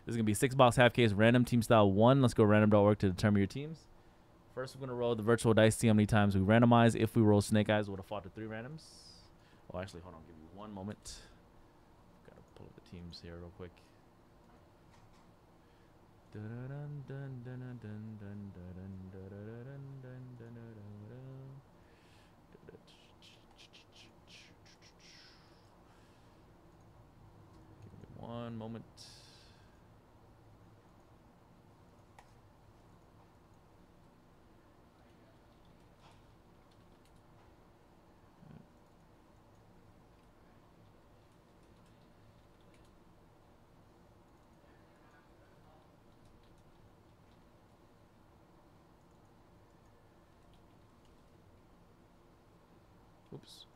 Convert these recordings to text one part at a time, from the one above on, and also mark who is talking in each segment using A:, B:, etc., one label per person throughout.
A: This is going to be 6-box half case random team style 1. Let's go random.org to determine your teams. First, we're going to roll the virtual dice, see how many times we randomize. If we roll snake eyes, we would have fought to 3 randoms. Oh, actually, hold on. Give me one moment. Got to pull up the teams here real quick. Give me one moment. Oops.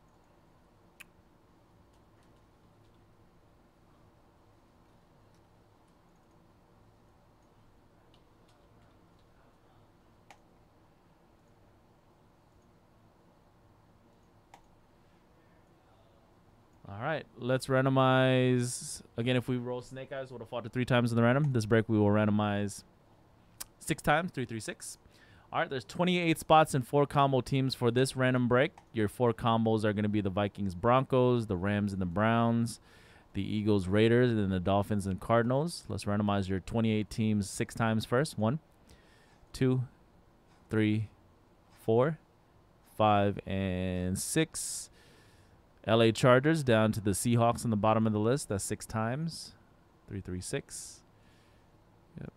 A: All right, let's randomize. Again, if we roll snake eyes, we would have fought to 3 times in the random. This break, we will randomize 6 times, 3, 3, 6. All right, there's 28 spots and 4 combo teams for this random break. Your 4 combos are going to be the Vikings, Broncos, the Rams and the Browns, the Eagles, Raiders, and then the Dolphins and Cardinals. Let's randomize your 28 teams 6 times first. 1, 2, 3, 4, 5, and 6. LA Chargers down to the Seahawks on the bottom of the list. That's 6 times. 3, 3, 6. Yep.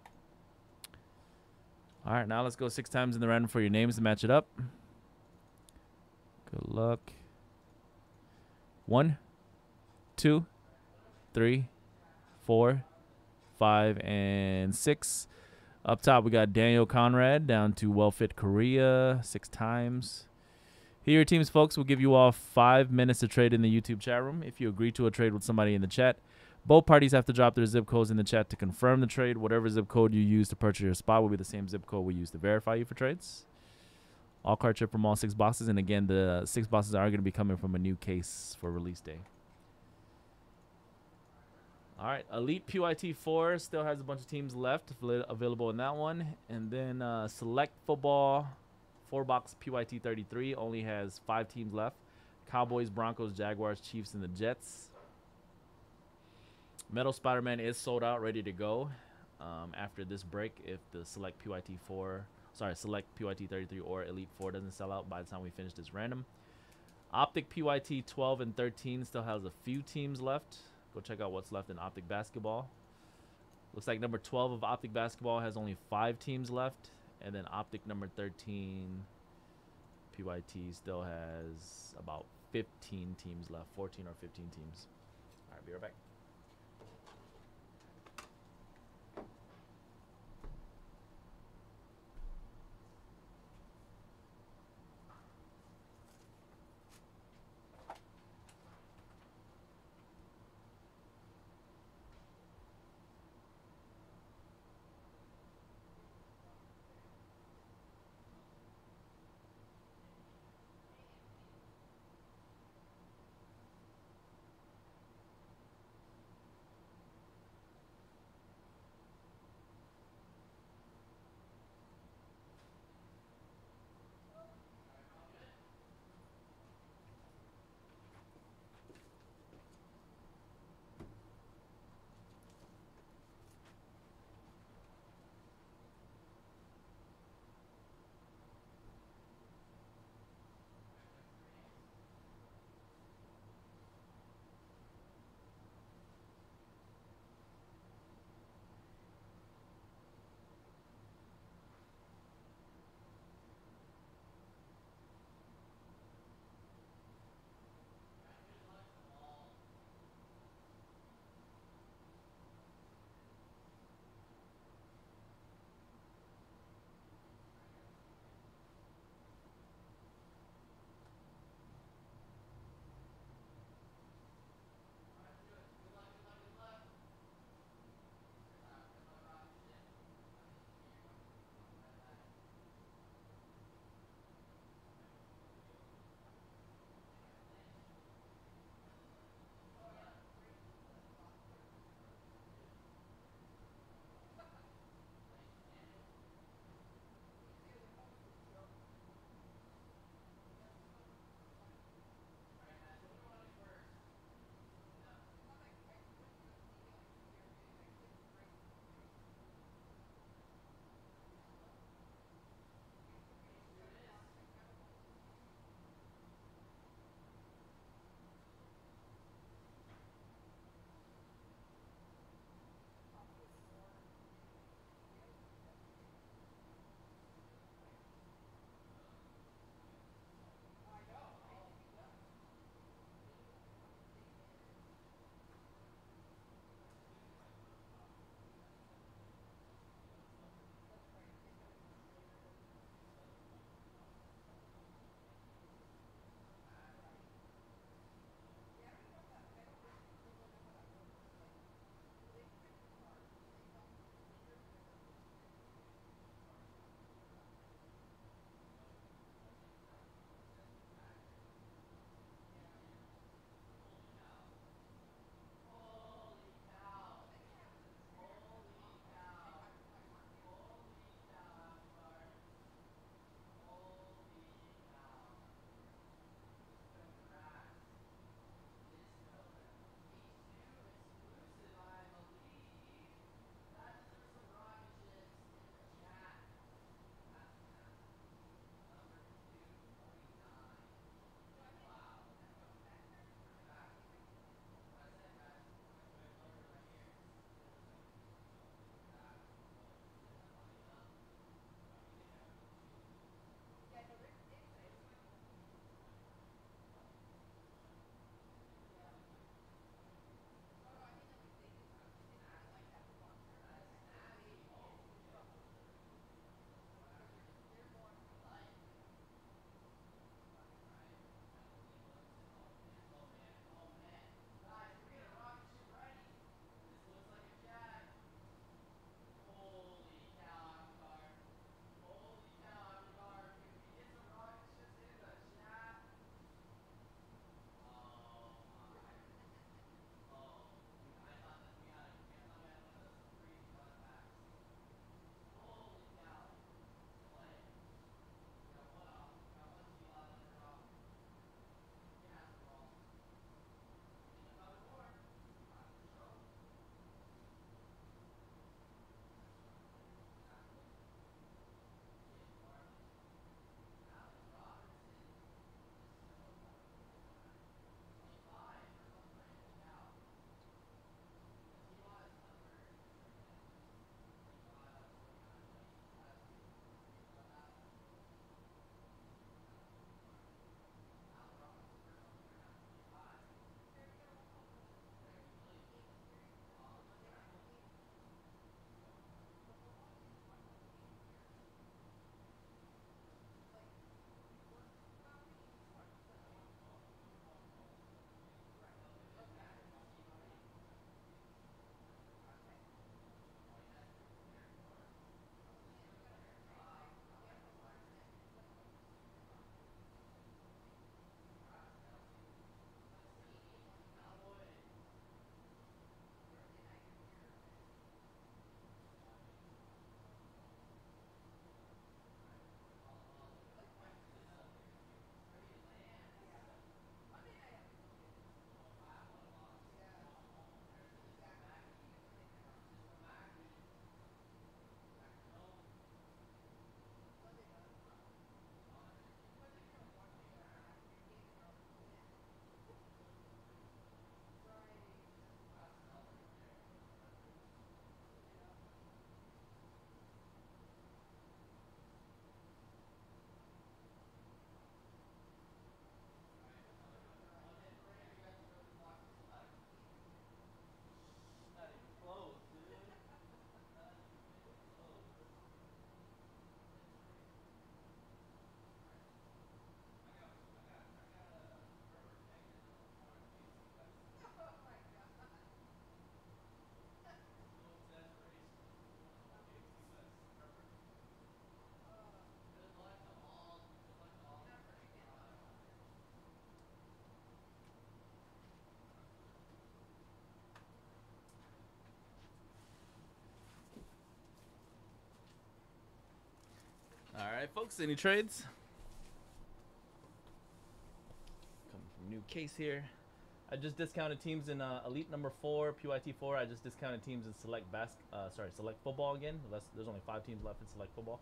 A: All right, now let's go 6 times in the random for your names to match it up. Good luck. 1, 2, 3, 4, 5, and 6. Up top, we got Daniel Conrad down to Wellfit Korea 6 times. Here are your teams, folks. We'll give you all 5 minutes to trade in the YouTube chat room. If you agree to a trade with somebody in the chat, both parties have to drop their zip codes in the chat to confirm the trade. Whatever zip code you use to purchase your spot will be the same zip code we use to verify you for trades. All card chip from all 6 boxes. And again, the 6 boxes are going to be coming from a new case for release day. All right, Elite PYT 4 still has a bunch of teams left available in that one. And then Select Football 4-box PYT 33 only has 5 teams left. Cowboys, Broncos, Jaguars, Chiefs, and the Jets. Metal Spider-Man is sold out, ready to go after this break if the Select PYT 33 or Elite 4 doesn't sell out by the time we finish this random. Optic PYT 12 and 13 still has a few teams left. Go check out what's left in Optic Basketball. Looks like number 12 of Optic Basketball has only 5 teams left. And then Optic number 13, PYT still has about 15 teams left, 14 or 15 teams. All right, be right back. All right, folks. Any trades? Coming from new case here. I just discounted teams in Elite number 4, PYT 4. I just discounted teams in select select football again. There's only 5 teams left in select football.